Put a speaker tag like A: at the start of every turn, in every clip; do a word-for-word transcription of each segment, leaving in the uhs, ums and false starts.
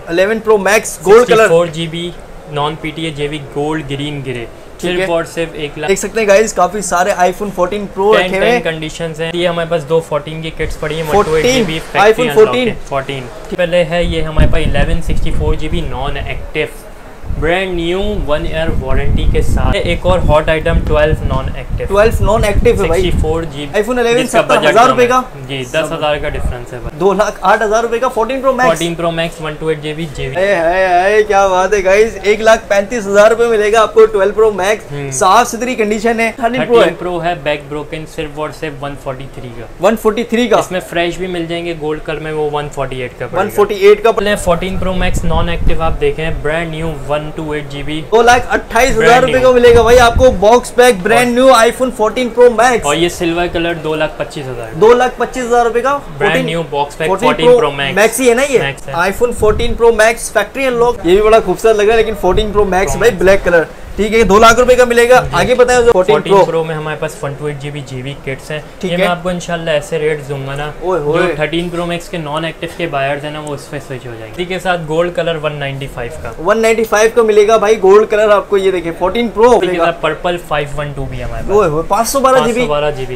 A: Eleven pro max gold colour,
B: four GB non PTA JV gold green grey, सिर्फ और सिर्फ एक लाख।
A: देख सकते हैं गाइस काफी सारे आईफोन फोर्टीन प्रो रखे हुए हैं।
B: कंडीशंस हैं। ये हमारे पास दो फोर्टीन की किट्स पड़ी हैं।
A: फोर्टीन आईफोन फोर्टीन
B: फोर्टीन पहले है ये हमारे पास eleven sixty four GB non active brand new one year warranty के साथ। एक और hot item twelve non active
A: twelve non active है भाई।
B: Four GB
A: iPhone eleven सत्तर हजार रुपए का
B: जी, दस हजार का डिफरेंस है भाई।
A: दो लाख आठ हजार रुपए का fourteen pro max
B: fourteen pro max one two eight GB GB.
A: क्या बात है गाइस, एक लाख पैंतीस हजार रुपए मिलेगा आपको ट्वेल्व प्रो मैक्स। साफ सुथरी कंडीशन है। थर्टीन प्रो है,
B: प्रो है बैक ब्रोकन सिर्फ और सिर्फ वन फोर्टी थ्री का
A: वन फोर्टी थ्री का।
B: इसमें फ्रेश भी मिल जाएंगे गोल्ड कलर में, वो वन फोर्टी एट का
A: वन फोर्टी एट का।
B: Fourteen pro max non active आप देखें brand new one two eight GB
A: दो लाख अट्ठाईस हजार रुपए का मिलेगा भाई आपको box pack brand new iPhone fourteen pro max.
B: और ये सिल्वर कलर दो लाख पच्चीस हजार
A: दो लाख पच्चीस हजार रुपए का
B: brand new box pack fourteen pro max
A: max ही है ना ये iPhone fourteen pro max factory unlock. ये भी बड़ा खूबसूरत लग रहा है, लेकिन फोर्टीन प्रो मैक्स भाई ब्लैक कलर, ठीक है, दो लाख रुपए का मिलेगा। आगे बताएं फोर्टीन प्रो
B: प्रो में हमारे पास one two eight GB GB kits हैं। ये मैं आपको इंशाल्लाह ऐसे रेट दूंगा ना, जो थर्टीन प्रो मैक्स के नॉन एक्टिव के बायर्स हैं ना, वो उस पे स्विच हो जाएंगे। इसी के साथ gold colour one ninety five का
A: वन नाइंटी फाइव का मिलेगा भाई गोल्ड कलर आपको। ये देखिए fourteen pro
B: purple five one two भी हमारे पास
A: पाँच सौ बारह जीबी
B: बारह जीबी।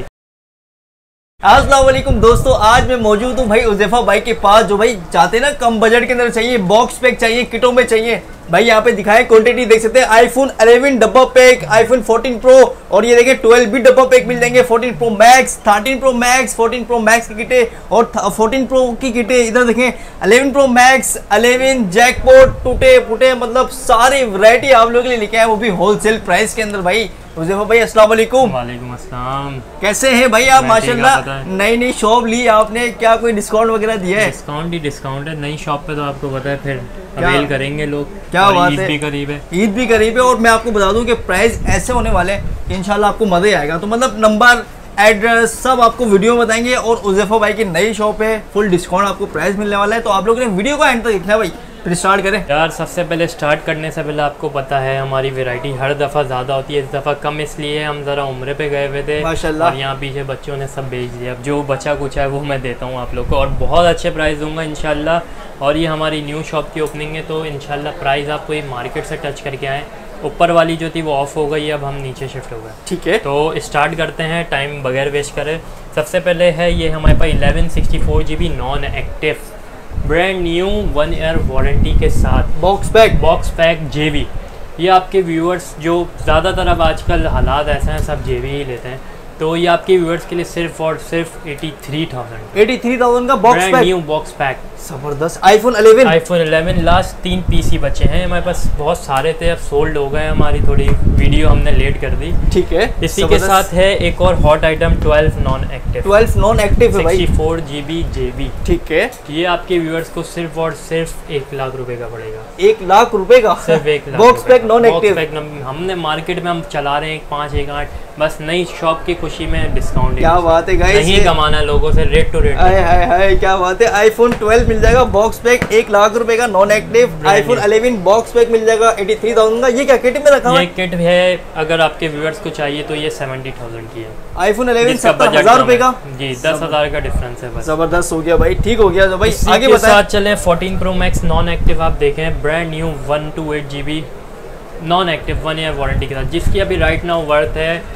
A: अस्सलाम वालेकुम दोस्तों, आज मैं मौजूद हूँ भाई उज़ैफा भाई के पास, जो भाई चाहते हैं ना कम बजट के अंदर चाहिए, बॉक्स पैक चाहिए, किटों में चाहिए भाई। यहाँ पे दिखाए क्वांटिटी देख सकते हैं, आईफोन इलेवन डब्बा पैक, आईफोन फोर्टीन प्रो, और ये देखिए ट्वेल्व भी डब्बा पैक मिल जाएंगे, fourteen pro max, thirteen pro max, fourteen pro max की किटे और फोर्टीन प्रो की किटे। इधर देखें eleven pro max, eleven jackpot, टूटे फूटे, मतलब सारी वैरायटी आप लोगों के लिए लेके आए, वो भी होलसेल प्राइस के अंदर भाई। उज़ैफा भाई अस्सलाम वालेकुम।
B: वालेकुम अस्सलाम।
A: कैसे हैं भाई आप? माशाल्लाह नई नई शॉप ली आपने, क्या कोई डिस्काउंट वगैरह दिया है?
B: डिस्काउंट ही डिस्काउंट है, नई शॉप पे तो आपको पता है फिर अवेल करेंगे लोग।
A: क्या बात है,
B: ईद भी करीब है,
A: ईद भी करीब है, और मैं आपको बता दूं कि प्राइस ऐसे होने वाले हैं कि इंशाल्लाह आपको मजा ही आएगा। तो मतलब नंबर एड्रेस सब आपको वीडियो में बताएंगे, और उज़ैफा भाई की नई शॉप है, फुल डिस्काउंट आपको प्राइस मिलने वाला है। तो आप लोगों ने वीडियो को एंड तक देखना है भाई। फिर स्टार्ट करें
B: यार। सबसे पहले स्टार्ट करने से पहले आपको पता है हमारी वैरायटी हर दफ़ा ज़्यादा होती है, इस दफ़ा कम इसलिए हम ज़रा उम्रे पे गए हुए थे
A: माशाल्लाह,
B: और यहाँ पीछे बच्चों ने सब बेच दिया। अब जो बचा कुछ है वो मैं देता हूँ आप लोग को, और बहुत अच्छे प्राइस दूंगा इंशाल्लाह। और ये हमारी न्यू शॉप की ओपनिंग है, तो इंशाल्लाह प्राइस आपको ये मार्केट से टच करके आए। ऊपर वाली जो थी वो ऑफ हो गई, अब हम नीचे शिफ्ट हो गए, ठीक है। तो स्टार्ट करते हैं टाइम बगैर वेस्ट करें। सबसे पहले है ये हमारे पास eleven sixty four GB non active brand new one year warranty के साथ बॉक्स पैक बॉक्स पैक जेवी। ये आपके व्यूअर्स जो ज़्यादातर अब आजकल हालात ऐसे हैं, सब जेवी ही लेते हैं, तो ये आपके व्यूअर्स के लिए सिर्फ और सिर्फ eighty three thousand
A: eighty three thousand का box pack,
B: new box pack,
A: जबरदस्त। IPhone eleven
B: iPhone eleven last तीन पीसी बचे हैं हमारे पास, बहुत सारे थे, अब सोल्ड हो गए, हमारी थोड़ी वीडियो हमने लेट कर दी,
A: ठीक है।
B: इसी के साथ है एक और hot item twelve non active
A: twelve non active है भाई,
B: sixty four GB JB,
A: ठीक है।
B: ये आपके व्यूअर्स को सिर्फ और सिर्फ एक लाख रुपए का पड़ेगा।
A: एक लाख रुपए का
B: सिर्फ एक lakh
A: box pack non active.
B: हमने मार्केट में हम चला रहे हैं एक पाँच एक आठ, बस नई शॉप की खुशी में डिस्काउंट।
A: क्या बात है गाइस,
B: नहीं कमाना लोगों से, रेट टू रेट।
A: हाय हाय हाय क्या बात है। आईफोन ट्वेल्व मिल जाएगा बॉक्स पैक एक लाख रुपए का non active. IPhone eleven box pack मिल जाएगा एटी थ्री थाउजेंड का। ये क्या किट में रखा है?
B: ये किट है, अगर आपके व्यूअर्स को चाहिए तो ये सेवेंटी थाउजेंड की है।
A: आईफोन इलेवन सत्तर हजार रुपए का
B: जी, दस हजार का डिफरेंस है बस।
A: जबरदस्त हो गया भाई, ठीक हो गया। तो भाई आगे
B: के साथ चले fourteen pro max non active आप देखें brand new one two eight GB non active one year warranty के साथ, जिसकी अभी राइट नाउ वर्थ है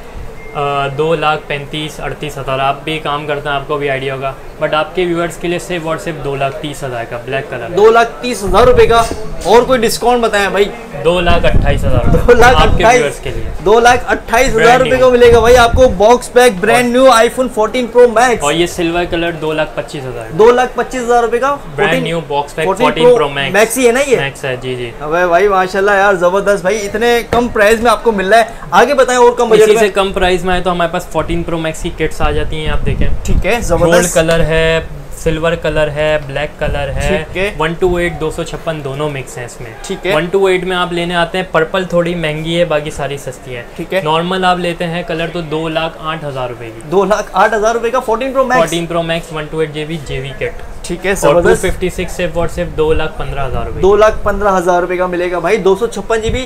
B: दो लाख पैंतीस अड़तीस हज़ार। आप भी काम करते हैं, आपको भी आइडिया होगा, बट आपके व्यूअर्स के लिए सिर्फ और सिर्फ दो लाख तीस हज़ार का ब्लैक कलर, दो
A: लाख तीस हज़ार रुपए का। और कोई डिस्काउंट बताएं भाई?
B: दो लाख अट्ठाईस हज़ार
A: दो लाख
B: आपके व्यूअर्स के लिए
A: दो लाख अट्ठाईस हज़ार रुपए का मिलेगा भाई आपको box pack brand new iPhone fourteen pro max.
B: और ये सिल्वर कलर दो लाख पच्चीस हज़ार
A: दो लाख पच्चीस हज़ार रुपए का
B: brand new box pack fourteen pro max.
A: Max ही है ना ये?
B: मैक्स है जी जी।
A: अबे भाई माशाल्लाह यार जबरदस्त भाई, इतने कम प्राइस में आपको मिल रहा है। आगे बताएं और कम बजट में।
B: से कम प्राइस में है तो हमारे पास फोर्टीन प्रो मैक्स की किट्स आ जाती हैं, आप देखें,
A: ठीक है।
B: गोल्ड कलर है, सिल्वर कलर है, ब्लैक कलर है, वन टू एट दो सौ छप्पन दोनों मिक्स हैं इसमें, ठीक है। वन टू एट में आप लेने आते हैं, पर्पल थोड़ी महंगी है, बाकी सारी सस्ती है, ठीक है। नॉर्मल आप लेते हैं कलर तो दो लाख आठ हजार रुपए की,
A: दो लाख आठ हजार रुपए का fourteen pro max
B: fourteen pro max one two eight GB JV kit,
A: ठीक है।
B: और टू फिफ्टी सिक्स सिर्फ और सिर्फ दो लाख पंद्रह हजार रुपए
A: दो लाख पंद्रह हजार रुपए का मिलेगा भाई। दो सौ छप्पन जीबी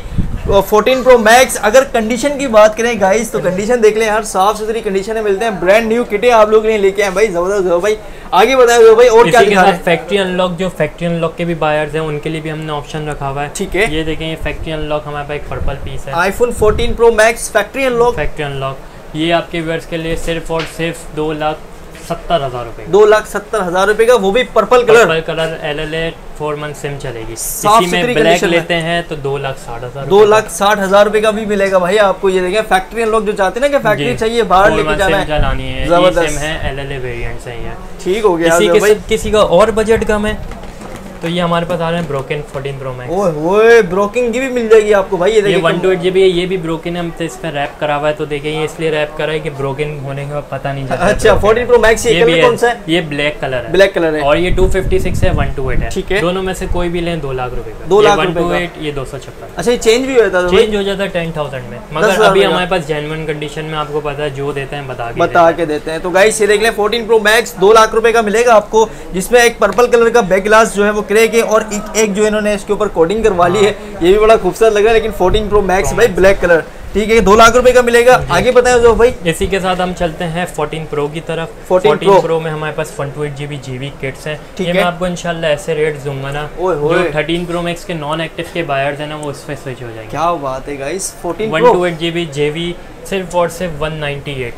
A: फोर्टीन प्रो मैक्स। अगर कंडीशन की बात करें गाइस तो कंडीशन देख लें यार, साफ सुथरी कंडीशन में मिलते हैं, ब्रांड न्यू किटे आप लोग ने लेके आए भाई, जबरदस्त हो भाई। आगे बताओ भाई और क्या दिखा रहे हैं?
B: फैक्ट्री अनलॉक, जो फैक्ट्री अनलॉक के भी बायर्स हैं उनके लिए भी हमने ऑप्शन रखा हुआ है।
A: ठीक है,
B: ये देखें, ये फैक्ट्री अनलॉक हमारे पास एक पर्पल पीस है,
A: iPhone fourteen pro max factory unlock.
B: Factory unlock ये आपके व्यूअर्स के लिए सिर्फ और सिर्फ दो लाख सत्तर हजार रुपए,
A: दो लाख सत्तर हजार रुपए का, वो भी purple colour.
B: Purple colour L L A four month sim चलेगी। इसी में ब्लैक लेते हैं तो दो लाख साठ हजार,
A: दो लाख साठ हजार रुपए का भी मिलेगा भाई आपको। ये देखिए फैक्ट्री अनलॉक जो चाहते हैं ना कि फैक्ट्री चाहिए बाहर लेके जाना है,
B: चलानी है,
A: जबरदस्त
B: सिम है, एल एल ए वेरिएंट सही है।
A: ठीक हो गया।
B: किसी के किसी का और बजट कम है तो ये हमारे पास आ रहे हैं ब्रोकन फोर्टीन प्रो मैक्स।
A: ओए ओए ब्रोकन की भी मिल जाएगी आपको भाई। ये देखिए
B: वन टू एट जीबी है, ये भी ब्रोकन है, हम तो इस पर रैप करा हुआ है, तो देखिए ये इसलिए रैप करा है कि ब्रोकन होने के बाद पता नहीं चलता।
A: अच्छा फोर्टीन प्रो मैक्स ये कलर कौन सा है?
B: ये ब्लैक कलर है,
A: ब्लैक कलर है,
B: और ये टू फिफ्टी सिक्स है, वन टू एट है।
A: ठीक है,
B: दोनों में से कोई भी लें दो लाख रुपए का,
A: दो लाख
B: वन टू एट ये दो सौ छप्पन।
A: अच्छा ये चेंज भी होता है?
B: चेंज हो जाता है टेन थाउजेंड में, मगर अभी हमारे पास जेन्युइन कंडीशन में आपको पता है जो देते हैं बता के
A: बता के देते हैं। तो गाइस ये देख लें फोर्टीन प्रो मैक्स दो लाख रुपए का मिलेगा आपको, जिसमें एक पर्पल कलर का बैक ग्लास जो है वो क्रैक है, और एक जो इन्होंने इसके ऊपर कोडिंग करवा ली है, ये भी बड़ा खूबसूरत लग रहा है। लेकिन फोर्टीन प्रो मैक्स भाई ब्लैक कलर, ठीक है, दो लाख रुपए का मिलेगा। आगे बताएं जो भाई।
B: इसी के साथ हम चलते हैं फोर्टीन प्रो की तरफ।
A: फोर्टीन
B: प्रो।, प्रो में हमारे पास one two eight GB GB kits हैं। ये मैं आपको इंशाल्लाह ऐसे रेट दूंगा ना, जो थर्टीन प्रो मैक्स के नॉन एक्टिव के बायर्स हैं ना वो उस पे स्विच हो जाएंगे।
A: क्या बात है guys, fourteen
B: one two eight GB JV सिर्फ और सिर्फ one ninety eight,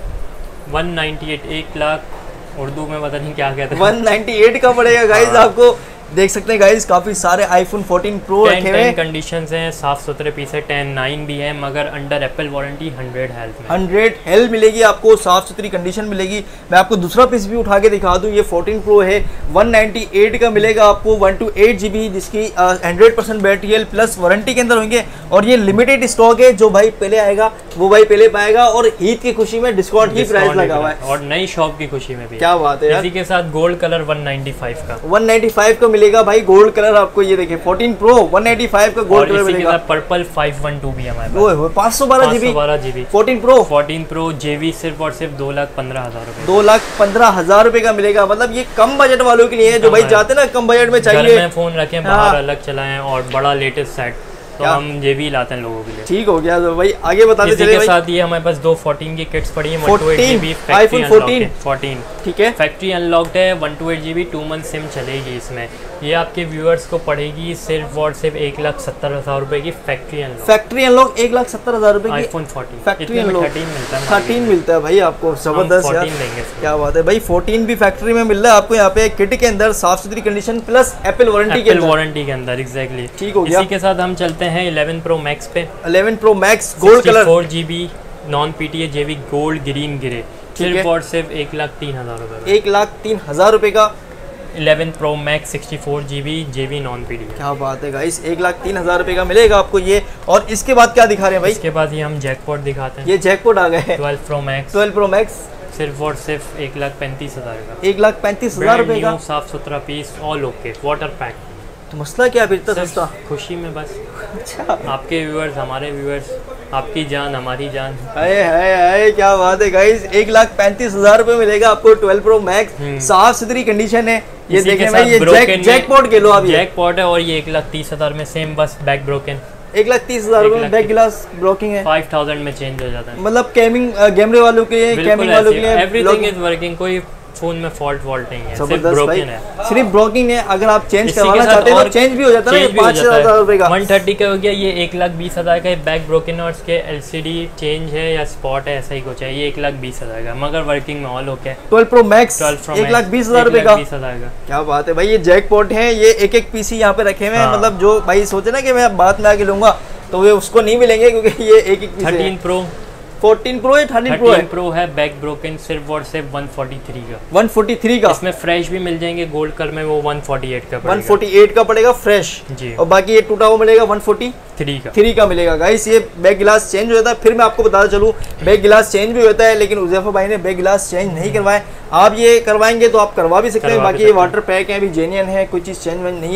B: one ninety eight, एक लाख उर्दू में पता नहीं क्या कहते हैं,
A: वन नाइनटी एट का पड़ेगा गाइस आपको। देख सकते हैं गाइस काफी सारे आईफोन फोर्टीन प्रो रखे हुए हैं,
B: कंडीशंस हैं, साफ सुथरे पीस है, टेन नाइन भी है, मगर under Apple warranty hundred health में,
A: हंड्रेड हेल्थ मिलेगी आपको, साफ सुथरी कंडीशन मिलेगी। मैं आपको दूसरा पीस भी उठा के दिखा दूं, ये फोर्टीन प्रो है, वन नाइनटी एट का मिलेगा आपको, वन टू एट जीबी जिसकी hundred percent battery health plus warranty के अंदर होंगे, और ये लिमिटेड स्टॉक है, जो भाई पहले आएगा वो भाई पहले पाएगा, और ईद की खुशी में डिस्काउंट की प्राइस लगा हुआ है,
B: और नई शॉप की खुशी में भी।
A: क्या बात है यार।
B: इसी के साथ gold colour one ninety five का,
A: वन नाइनटी फाइव का मिलेगा भाई गोल्ड कलर आपको। ये देखिए fourteen pro one ninety five का गोल्ड कलर मिलेगा।
B: पर्पल फाइव वन टू भी हमारे पास,
A: पाँच सौ बारह जीबी
B: बारह GB
A: fourteen pro
B: fourteen pro JV सिर्फ और सिर्फ दो लाख पंद्रह हजार रुपए,
A: दो लाख पंद्रह हजार रुपए का मिलेगा। मतलब ये कम बजट वालों के लिए है, जो भाई चाहते हैं ना कम बजट में चाहिए,
B: घर में फोन रखें, बाहर अलग चलाएं और बड़ा लेटेस्ट सेट, तो हम ये भी लाते हैं लोगों के लिए।
A: ठीक हो गया तो भाई आगे बताते
B: चलिए। इसके साथ ये हमारे पास दो फोर्टीन की किट्स पड़ी हैं,
A: आईफोन फोर्टीन
B: फोर्टीन
A: ठीक है,
B: फैक्ट्री अनलॉक्ड है, one two eight GB two month sim चलेगी इसमें। ये आपके व्यूअर्स को पड़ेगी सिर्फ और सिर्फ एक लाख सत्तर हजार रुपए की फैक्ट्री अनलॉक।
A: फैक्ट्री अनलॉक एक लाख सत्तर हजार रुपए की
B: iPhone fourteen
A: factory unlock
B: thirteen मिलता है,
A: थर्टीन मिलता है भाई आपको, जबरदस्त यार, क्या बात है भाई। फोर्टीन भी फैक्ट्री में मिल रहा है आपको यहाँ पे, किट के अंदर साफ सुथरी कंडीशन प्लस एप्पल वारंटी के अंदर,
B: वारंटी के अंदर एग्जैक्टली।
A: ठीक हो गया।
B: इसी के साथ हम चलते हैं इलेवन प्रो मैक्स पे,
A: eleven pro max gold colour
B: four GB non PTA JV gold green grey, सिर्फ और सिर्फ एक लाख तीन हजार रुपए,
A: एक लाख तीन हजार रुपए का
B: eleven pro max sixty four GB JV non PTA.
A: क्या बात है गाइस, एक लाख तीन हजार रुपए का मिलेगा आपको ये। और इसके बाद क्या दिखा रहे हैं भाई?
B: इसके बाद ये हम जैकपॉट दिखाते हैं,
A: ये जैकपॉट आ गए हैं,
B: twelve pro max
A: twelve pro max
B: सिर्फ और सिर्फ एक लाख पैंतीस हजार का,
A: एक लाख पैंतीस हजार रुपए का,
B: साफ सुथरा piece, all okay, water pack.
A: तो मसला क्या है इतना सस्ता?
B: खुशी में बस।
A: अच्छा,
B: आपके व्यूअर्स हमारे व्यूअर्स, आपकी जान हमारी जान।
A: हाय हाय हाय, क्या बात है गाइस, एक लाख पैंतीस हजार रुपए मिलेगा आपको ट्वेल्व प्रो मैक्स, साफ सुथरी कंडीशन है। ये देखें भाई, ये जैक जैकपॉट के लो आप,
B: जैकपॉट है, और ये एक लाख तीस हजार में सेम, बस बैक ब्रोकन,
A: एक लाख तीस हजार रुपए में बैक ग्लास ब्लॉकिंग है,
B: फाइव थाउजेंड में चेंज हो जाता है।
A: मतलब गेमिंग गेमरे वालों के लिए, गेमिंग वालों के लिए
B: एवरीथिंग इज वर्किंग, कोई फोन में फॉल्ट वॉल्ट नहीं है, सिर्फ ब्रोकन है,
A: सिर्फ ब्रोकन है। अगर आप चेंज करवाना चाहते हैं तो चेंज भी हो जाता है, पाँच हजार रुपए का,
B: वन थर्टी का हो गया। ये एक लाख बीस हजार का बैक ब्रोकन, और इसके एलसीडी चेंज है या स्पॉट है, ऐसा ही कुछ है, ये एक लाख बीस हजार का, मगर वर्किंग में all okay.
A: Twelve pro max एक लाख बीस हजार रुपए का,
B: बीस हजार का।
A: क्या बात है भाई, ये जैकपॉट है, ये एक एक पीसी यहाँ पे रखे हुए हैं। मतलब जो भाई सोचे ना कि मैं बाद में आके लूंगा, तो वे उसको नहीं मिलेंगे, क्योंकि ये एक एक
B: थर्टीन प्रो
A: फोर्टीन प्रो है, थर्टीन प्रो है,
B: प्रो है, बैक ब्रोकन सिर्फ और सिर्फ वन फोर्टी थ्री का,
A: वन फोर्टी थ्री का।
B: इसमें फ्रेश भी मिल जाएंगे गोल्ड कलर में, वो वन फोर्टी एट का पड़ेगा,
A: वन फोर्टी एट का पड़ेगा फ्रेश
B: जी,
A: और बाकी ये टूटा हुआ मिलेगा वन फोर्टी
B: थ्री का
A: थ्री का मिलेगा। गाइस ये बैक गिलास चेंज हो जाता है, फिर मैं आपको बताता चलूँ, बैक गिलास चेंज भी होता है, लेकिन उज़ैफा भाई ने बैक गिलास चेंज नहीं करवाए। आप ये करवाएंगे तो आप करवा भी सकते हैं, बाकी ये वाटर पैक है, अभी जेन्युइन है, कोई चीज़ चेंज नहीं है।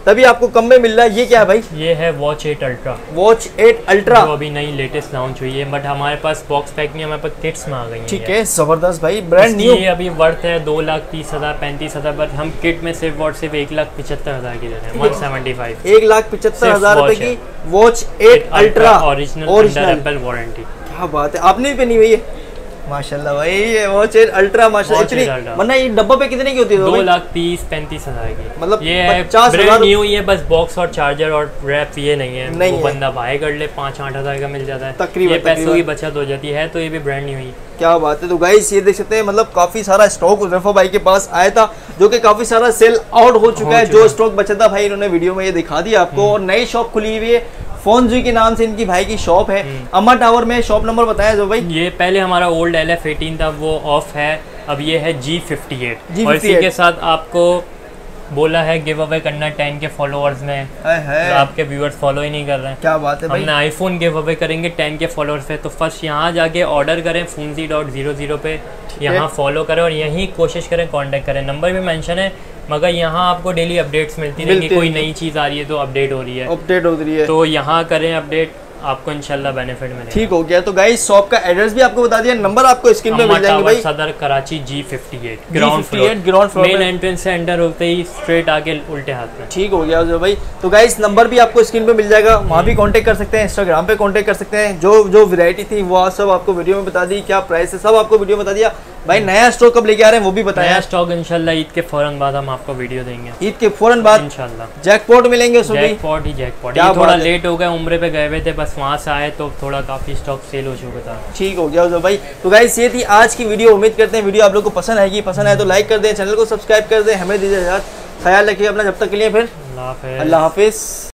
A: तभी आपको कम में मिल रहा है। ये क्या है भाई?
B: ये है watch eight ultra.
A: Watch eight ultra
B: जो अभी नई लेटेस्ट लॉन्च हुई है, बट हमारे पास बॉक्स पैक नहीं, हमारे पास किट्स में आ गई है।
A: ठीक है, जबरदस्त भाई, ब्रांड न्यू।
B: ये अभी वर्थ है दो लाख तीस हजार पैंतीस हजार, बट हम किट में सिर्फ वॉच सिर्फ एक लाख पिछहत्तर हजार की दे रहे हैं। वन सेवेंटी फाइव
A: एक लाख पिछहत्तर हजार रुपए की watch eight ultra
B: original Apple warranty.
A: क्या बात है, आपने भी पहनी हुई है? माशाल्लाह भाई, ये वॉच एट अल्ट्रा माशाल्लाह इतनी, वरना ये डब्बा पे कितने की होती है?
B: दो लाख तीस पैंतीस हजार की।
A: मतलब
B: ये है ब्रांड न्यू, ये बस बॉक्स और चार्जर और रैप ये नहीं है। नहीं वो है। बंदा बाय कर ले पाँच आठ हजार का मिल जाता है, तकरीबन ये पैसों की बचत हो जाती है। तो ये भी ब्रांड न्यू ही।
A: क्या बात है। तो गाइस ये देख सकते हैं, मतलब काफी सारा स्टॉक उज़ैफा भाई के पास आया था, जो कि काफी सारा सेल आउट हो चुका है। जो स्टॉक बचा था भाई इन्होंने वीडियो में ये दिखा दिया आपको। और नई शॉप खुली हुई है फोनजी के नाम से इनकी भाई की शॉप है, अम्मा टावर में। शॉप नंबर बताया जो भाई?
B: ये पहले हमारा ओल्ड एल एफ एटीन था, वो ऑफ है, अब ये है जी फिफ्टी एट। और इसी के साथ आपको बोला है गिव अवे करना टेन के फॉलोअर्स में, तो आपके व्यूअर्स फॉलो ही नहीं कर रहे हैं।
A: क्या बात है भाई।
B: हमने आईफोन गिव अवे करेंगे टेन के फॉलोअर्स पे, तो फर्स्ट यहाँ जाके ऑर्डर करें फोनजी डॉट जीरो जीरो पे, यहाँ फॉलो करें और यहीं कोशिश करें कांटेक्ट करें। नंबर भी मेंशन है, मगर यहाँ आपको डेली अपडेट्स मिलती रहेंगी। कोई नई चीज़ आ रही है तो अपडेट हो रही है,
A: अपडेट हो रही है,
B: तो यहाँ करें अपडेट, आपको इंशाल्लाह बेनिफिट मिलेगा।
A: ठीक हो गया। तो गाइस शॉप का एड्रेस भी आपको बता दिया, नंबर आपको स्क्रीन पे मिल जाएंगे भाई।
B: Saddar Karachi G fifty eight ground floor,
A: ground floor
B: main entrance से एंटर होते ही स्ट्रेट आके उल्टे हाथ में।
A: ठीक हो गया जो भाई। तो गाइस नंबर भी आपको स्क्रीन पे मिल जाएगा, वहाँ भी कांटेक्ट कर सकते हैं, इंस्टाग्राम पे कांटेक्ट कर सकते हैं। जो जो वैरायटी थी वो सब आपको वीडियो में बता दी, क्या प्राइस है सब आपको वीडियो में बता दिया भाई। नया स्टॉक कब लेके आ रहे हैं वो भी बताया।
B: नया स्टॉक इंशाल्लाह ईद के फौरन बाद हम आपको वीडियो देंगे।
A: ईद के फौरन बाद
B: इंशाल्लाह
A: जैकपॉट मिलेंगे उसमें।
B: जैकपॉट ही जैकपॉट। ये थोड़ा लेट हो गया, उम्रे पे गए हुए थे, बस वहाँ से आए तो थोड़ा काफी स्टॉक सेल हो चुका था।
A: ठीक हो गया जो भाई। तो गाइस ये थी आज की वीडियो। उम्मीद करते हैं वीडियो आप लोग को पसंद आएगी। पसंद आए तो लाइक कर दें, चैनल को सब्सक्राइब कर दें। हमें दीजिए इजाजत, ख्याल रखिए अपना, जब तक के लिए फिर
B: अल्लाह हाफिज़।
A: अल्लाह हाफिज़।